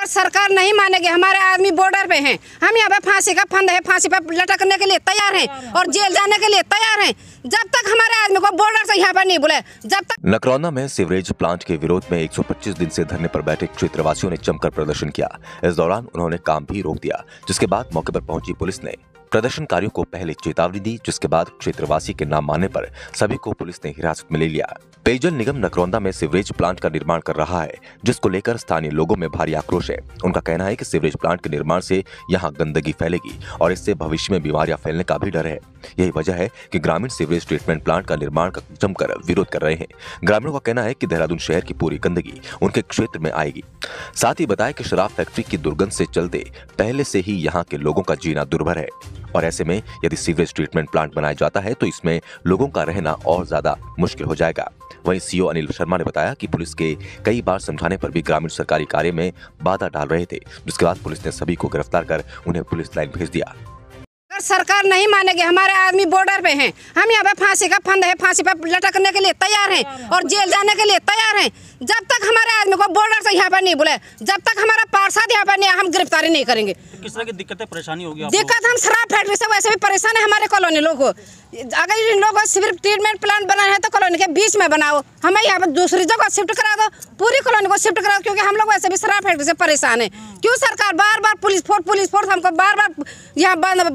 सरकार नहीं मानेगी, हमारे आदमी बॉर्डर पे हैं, हम यहाँ पे फांसी का फंद है, फांसी पे लटकने के लिए तैयार हैं और जेल जाने के लिए तैयार हैं। जब तक हमारे आदमी को बॉर्डर से यहाँ पर नहीं बुलाए, जब तक। नकरौंदा में सीवरेज प्लांट के विरोध में 125 दिन से धरने पर बैठे क्षेत्रवासियों ने जमकर प्रदर्शन किया। इस दौरान उन्होंने काम भी रोक दिया, जिसके बाद मौके पर पहुंची पुलिस ने प्रदर्शनकारियों को पहले चेतावनी दी, जिसके बाद क्षेत्रवासी के नाम मानने पर सभी को पुलिस ने हिरासत में ले लिया। पेयजल निगम नकरौंदा में सीवरेज प्लांट का निर्माण कर रहा है, जिसको लेकर स्थानीय लोगों में भारी आक्रोश है। उनका कहना है कि सीवरेज प्लांट के निर्माण से यहां गंदगी फैलेगी और इससे भविष्य में बीमारियां फैलने का भी डर है। यही वजह है कि ग्रामीण सीवरेज ट्रीटमेंट प्लांट का निर्माण का जमकर विरोध कर रहे हैं। ग्रामीणों का कहना है कि देहरादून शहर की पूरी गंदगी उनके क्षेत्र में आएगी। साथ ही बताया कि शराब फैक्ट्री की दुर्गंध से चलते पहले से ही यहाँ के लोगों का जीना दुर्भर है और ऐसे में यदि सीवरेज ट्रीटमेंट प्लांट बनाया जाता है तो इसमें लोगों का रहना और ज्यादा मुश्किल हो जाएगा। वहीं सीओ अनिल शर्मा ने बताया कि पुलिस के कई बार समझाने पर भी ग्रामीण सरकारी कार्य में बाधा डाल रहे थे, जिसके बाद पुलिस ने सभी को गिरफ्तार कर उन्हें पुलिस लाइन भेज दिया। अगर सरकार नहीं मानेगी, हमारे आदमी बॉर्डर पे हैं, हम यहाँ पे फांसी का फंद है, फांसी पे लटकने के लिए तैयार हैं और जेल जाने के लिए तैयार हैं। जब तक हमारे आदमी को बॉर्डर से यहाँ पर नहीं बुलाए, जब तक हमारा पार्षद यहाँ पर नहीं, हम गिरफ्तारी नहीं करेंगे। किस तरह की दिक्कतें परेशानी होगी? दिक्कत हम शराब फैक्ट्री से वैसे भी परेशान है हमारे कॉलोनी लोग को। अगर इन लोगों को सिर्फ ट्रीटमेंट प्लांट बनाना है तो कॉलोनी के बीच में बनाओ, हमें यहाँ पर दूसरी जगह शिफ्ट करा दो, पूरी कॉलोनी को शिफ्ट करा दो, क्योंकि हम लोग वैसे भी शराब फैक्ट्री से परेशान है। क्यों सरकार बार बार पुलिस फोर्स हमको बार बार यहाँ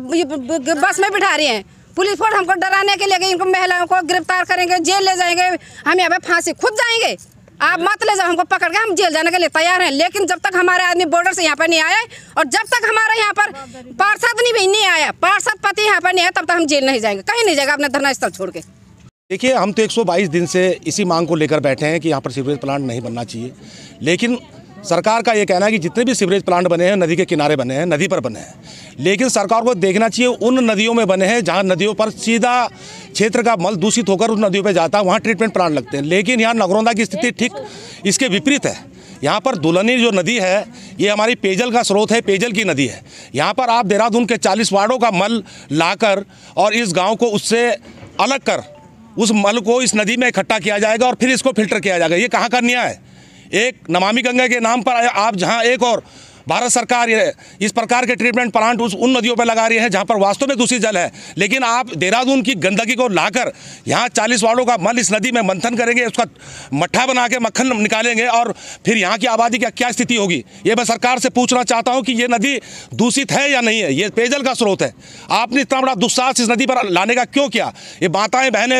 बस में बिठा रही है? पुलिस फोर्स हमको डराने के लिए इनको महिलाओं को गिरफ्तार करेंगे, जेल ले जाएंगे, हम यहाँ पे फांसी खुद जाएंगे। आप मत ले जाओ हमको पकड़ के, हम जेल जाने के लिए तैयार हैं। लेकिन जब तक हमारे आदमी बॉर्डर से यहाँ पर नहीं आए और जब तक हमारे यहाँ पर पार्षद नहीं आया, पार्षद पति यहाँ पर नहीं है, तब तक हम जेल नहीं जाएंगे, कहीं नहीं जाएगा अपने धरना स्थल छोड़ के। देखिए, हम तो 122 दिन से इसी मांग को लेकर बैठे हैं कि यहाँ पर सीवरेज प्लांट नहीं बनना चाहिए। लेकिन सरकार का ये कहना है कि जितने भी सीवरेज प्लांट बने हैं नदी के किनारे बने हैं, नदी पर बने हैं। लेकिन सरकार को देखना चाहिए उन नदियों में बने हैं जहाँ नदियों पर सीधा क्षेत्र का मल दूषित होकर उस नदियों पे जाता है, वहाँ ट्रीटमेंट प्लांट लगते हैं। लेकिन यहाँ नगरौंदा की स्थिति ठीक इसके विपरीत है। यहाँ पर दुल्हनी जो नदी है ये हमारी पेयजल का स्रोत है, पेयजल की नदी है। यहाँ पर आप देहरादून के 40 वार्डों का मल लाकर और इस गाँव को उससे अलग कर उस मल को इस नदी में इकट्ठा किया जाएगा और फिर इसको फिल्टर किया जाएगा। ये कहाँ का न्याय है? एक नमामि गंगा के नाम पर आप जहां एक और भारत सरकार इस प्रकार के ट्रीटमेंट प्लांट उन नदियों पर लगा रही है जहां पर वास्तव में दूषित जल है, लेकिन आप देहरादून की गंदगी को लाकर यहां 40 वार्डों का मल इस नदी में मंथन करेंगे, उसका मट्ठा बना के मक्खन निकालेंगे और फिर यहाँ की आबादी की क्या स्थिति होगी? ये मैं सरकार से पूछना चाहता हूँ कि ये नदी दूषित है या नहीं है? ये पेयजल का स्रोत है। आपने इतना बड़ा दुस्साहस इस नदी पर लाने का क्यों किया? ये माताएं बहनें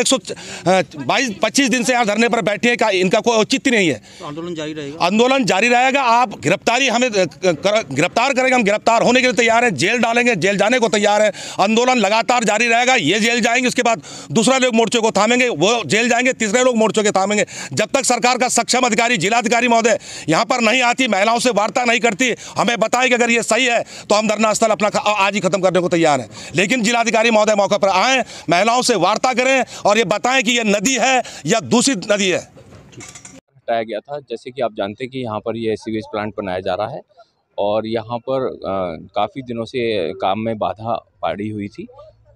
122-25 दिन से यहाँ धरने पर बैठी है, इनका कोई औचित्य नहीं है। आंदोलन जारी रहेगा? आंदोलन जारी रहेगा। आप गिरफ्तारी हमें गिरफ्तार करेंगे, हम गिरफ्तार होने के लिए तैयार हैं, जेल डालेंगे, जेल जाने को तैयार है। आंदोलन लगातार जारी रहेगा। ये जेल जाएंगे, उसके बाद दूसरा लोग मोर्चे को थामेंगे, वो जेल जाएंगे, तीसरे लोग मोर्चे के थामेंगे। जब तक सरकार का सक्षम अधिकारी, जिलाधिकारी महोदय यहाँ पर नहीं आती, महिलाओं से वार्ता नहीं करती, हमें बताए कि अगर ये सही है तो हम धरना स्थल अपना आज ही खत्म करने को तैयार हैं। लेकिन जिलाधिकारी महोदय मौके पर आए, महिलाओं से वार्ता करें और ये बताएं कि ये नदी है या दूषित नदी है। हटाया गया था। जैसे कि आप जानते हैं कि यहाँ पर ये सीवेज प्लांट बनाया जा रहा है और यहाँ पर काफ़ी दिनों से काम में बाधा पड़ी हुई थी।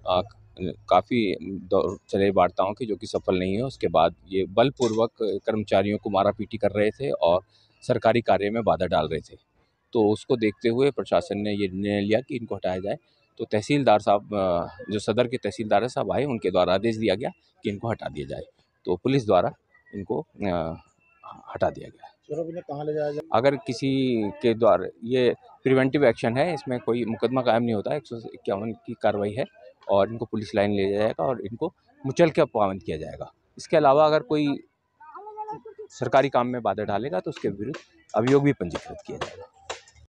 काफ़ी दौर चले वार्ताओं के, जो कि सफल नहीं है। उसके बाद ये बलपूर्वक कर्मचारियों को मारापीटी कर रहे थे और सरकारी कार्य में बाधा डाल रहे थे। तो उसको देखते हुए प्रशासन ने ये निर्णय लिया कि इनको हटाया जाए। तो तहसीलदार साहब, जो सदर के तहसीलदार साहब आए, उनके द्वारा आदेश दिया गया कि इनको हटा दिया जाए। तो पुलिस द्वारा इनको हटा दिया गया। कहाँ ले जाया जाए? अगर किसी के द्वारा, ये प्रिवेंटिव एक्शन है, इसमें कोई मुकदमा कायम नहीं होता, 151 की कार्रवाई है और इनको पुलिस लाइन ले जाएगा और इनको मुचल के पाबंद किया जाएगा। इसके अलावा अगर कोई सरकारी काम में बाधा डालेगा तो उसके विरुद्ध अभियोग भी पंजीकृत किया जाएगा।